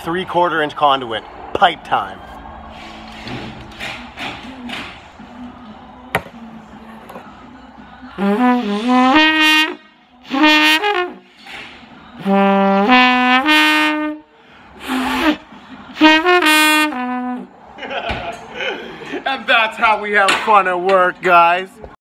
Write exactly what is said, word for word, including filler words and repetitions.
three quarter inch conduit. Pipe time. And that's how we have fun at work, guys.